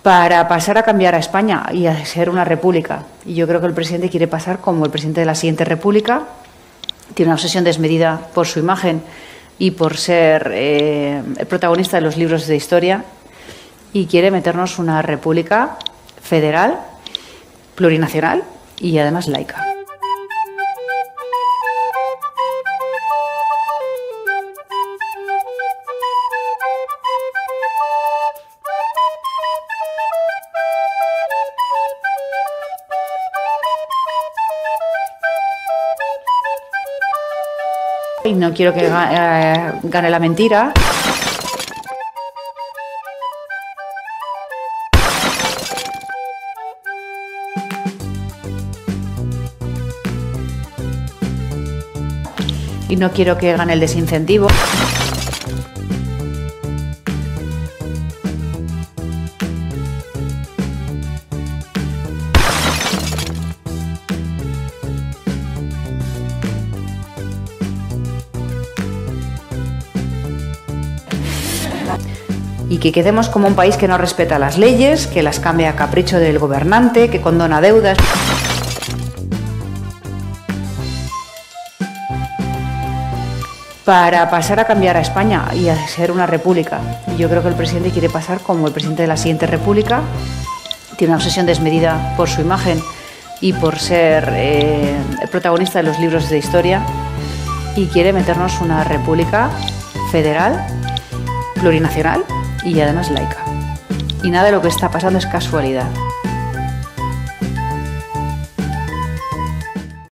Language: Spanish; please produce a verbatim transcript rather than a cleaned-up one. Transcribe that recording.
para pasar a cambiar a España y a ser una república. Y yo creo que el presidente quiere pasar como el presidente de la siguiente república. Tiene una obsesión desmedida por su imagen y por ser eh, el protagonista de los libros de historia, y quiere meternos una república federal, plurinacional y además laica. Y no quiero que eh, gane la mentira. Y no quiero que gane el desincentivo. Y que quedemos como un país que no respeta las leyes, que las cambia a capricho del gobernante, que condona deudas. Para pasar a cambiar a España y a ser una república. Y yo creo que el presidente quiere pasar como el presidente de la siguiente república. Tiene una obsesión desmedida por su imagen y por ser eh, el protagonista de los libros de historia, y quiere meternos una república federal, plurinacional y además laica. Y nada de lo que está pasando es casualidad.